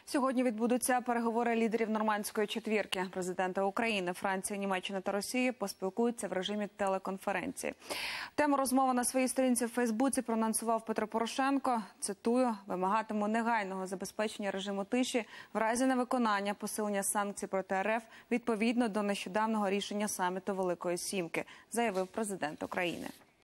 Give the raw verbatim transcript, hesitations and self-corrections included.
Сьогодні відбудуться переговори лідерів нормандської четвірки. Президенти України, Франції, Німеччини та Росії поспілкуються в режимі телеконференції. Тему розмови на своїй сторінці в Фейсбуці проанонсував Петро Порошенко. Цитую: «Вимагатиму негайного забезпечення режиму тиші в разі невиконання посилення санкцій проти РФ відповідно до нещодавнього рішення саміту Великої Сімки», заявив президент України.